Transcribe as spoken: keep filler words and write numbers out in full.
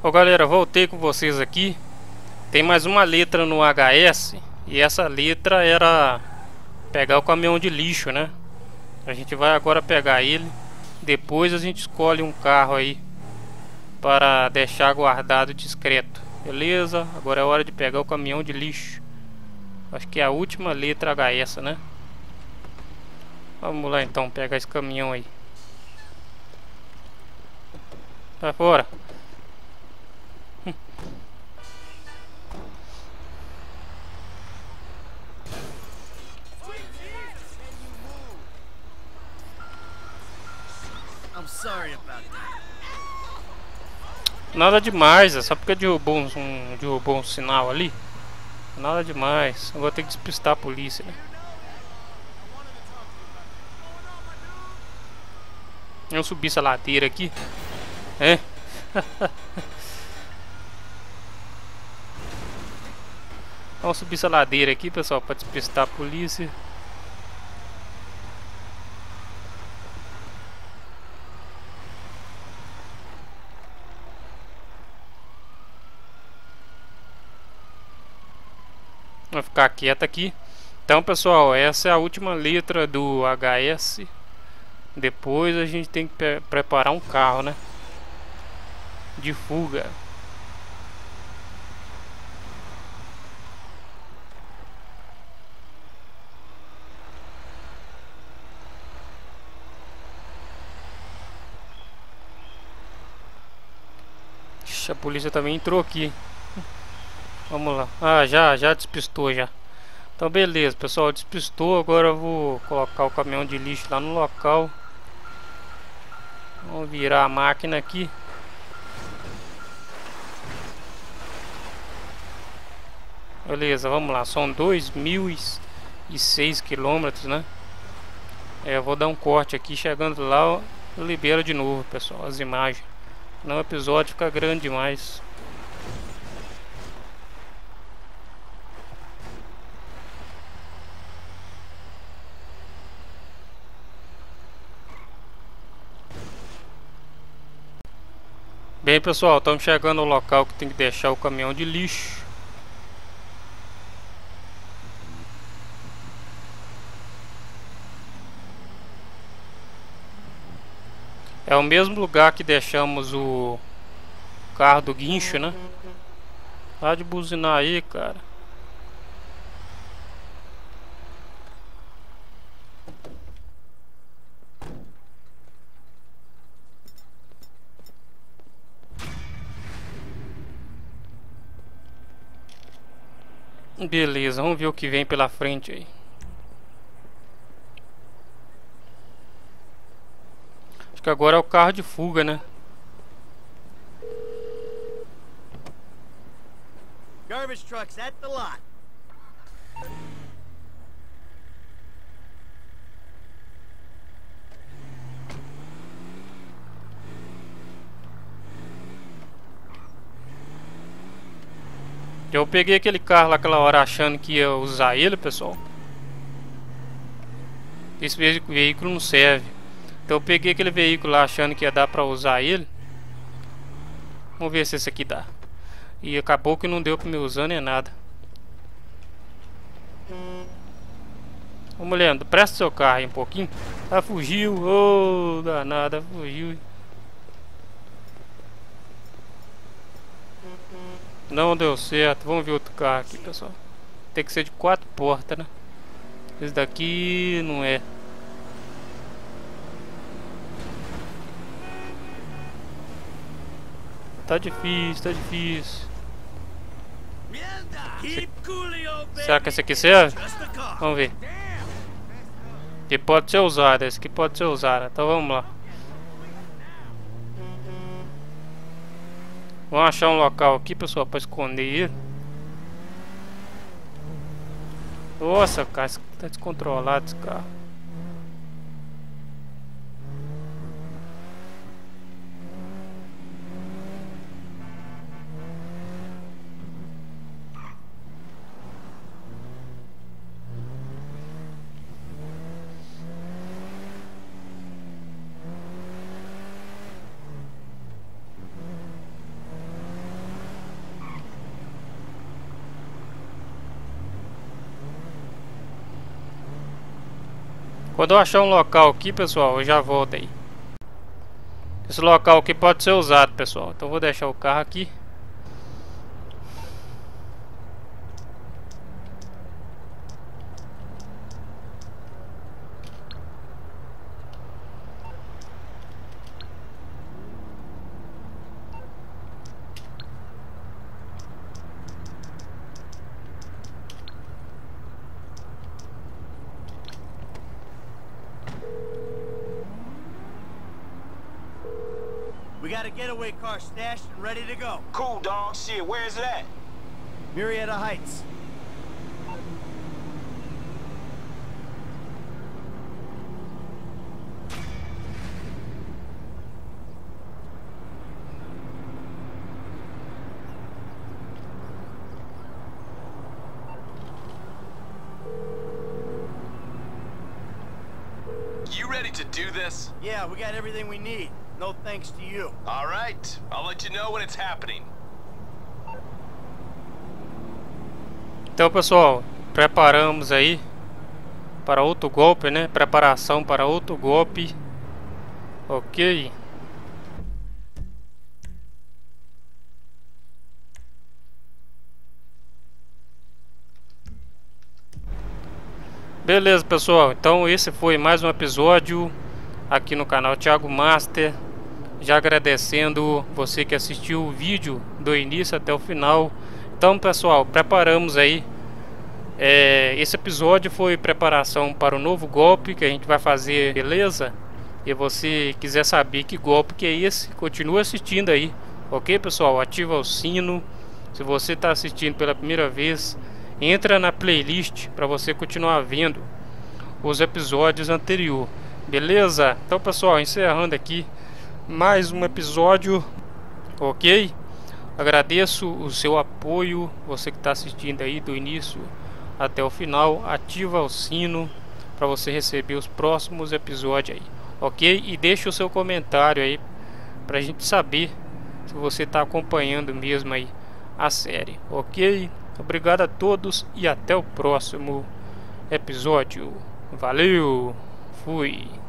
Ô galera, voltei com vocês aqui. Tem mais uma letra no H S. E essa letra era pegar o caminhão de lixo, né? A gente vai agora pegar ele. Depois a gente escolhe um carro aí para deixar guardado discreto. Beleza? Agora é hora de pegar o caminhão de lixo. Acho que é a última letra H S, né? Vamos lá então, pegar esse caminhão aí. Vai fora. Nada demais, é só porque derrubou um, um, derrubou um sinal ali. Nada demais. Agora tem que despistar a polícia, né? Eu subi essa ladeira aqui. É. Vamos subir essa ladeira aqui, pessoal, para despistar a polícia. Vai ficar quieto aqui. Então, pessoal, essa é a última letra do H S. Depois a gente tem que pre preparar um carro, né? De fuga. Ixi, a polícia também entrou aqui. Vamos lá. Ah, já, já despistou já. Então beleza, pessoal, despistou. Agora eu vou colocar o caminhão de lixo lá no local. Vamos virar a máquina aqui. Beleza, vamos lá. São dois mil e seis quilômetros, né? É, eu vou dar um corte aqui. Chegando lá, eu libero de novo, pessoal, as imagens. Não, o episódio fica grande demais. Bem, pessoal, estamos chegando ao local que tem que deixar o caminhão de lixo. É o mesmo lugar que deixamos o carro do guincho, né? Tá de buzinar aí, cara. Beleza, vamos ver o que vem pela frente aí. Acho que agora é o carro de fuga, né? Garbage trucks at the lot. Eu peguei aquele carro lá aquela hora achando que ia usar ele, pessoal. Esse veículo não serve. Então eu peguei aquele veículo lá achando que ia dar pra usar ele. Vamos ver se esse aqui dá. E acabou que não deu pra me usar nem nada. Ô mulher, presta seu carro aí um pouquinho. Ah, fugiu. Ô, oh, danada, fugiu. Não deu certo. Vamos ver outro carro aqui, pessoal. Tem que ser de quatro portas, né? Esse daqui não é. Tá difícil, tá difícil. Esse... Será que esse aqui serve? Vamos ver. Que pode ser usado, esse aqui pode ser usado. Então vamos lá. Vamos achar um local aqui, pessoal, para esconder ele. Nossa, cara, tá descontrolado esse carro. Quando eu achar um local aqui, pessoal, eu já volto aí. Esse local aqui pode ser usado, pessoal. Então vou deixar o carro aqui. We got a getaway car stashed and ready to go. Cool, dog. Shit, where is it at? Marietta Heights. You ready to do this? Yeah, we got everything we need. No thanks to you. All right. I'll let you know when it's happening. Então, pessoal, preparamos aí para outro golpe, né? Preparação para outro golpe. Ok. Beleza, pessoal. Então esse foi mais um episódio aqui no canal Thiago Master. Já agradecendo você que assistiu o vídeo do início até o final. Então, pessoal, preparamos aí. É, esse episódio foi preparação para o novo golpe que a gente vai fazer, beleza? E você quiser saber que golpe que é esse, continua assistindo aí, ok, pessoal? Ativa o sino. Se você está assistindo pela primeira vez, entra na playlist para você continuar vendo os episódios anteriores, beleza? Então, pessoal, encerrando aqui mais um episódio, ok? Agradeço o seu apoio, você que está assistindo aí do início até o final. Ativa o sino para você receber os próximos episódios aí, ok? E deixa o seu comentário aí para a gente saber se você está acompanhando mesmo aí a série, ok? Obrigado a todos e até o próximo episódio. Valeu, fui.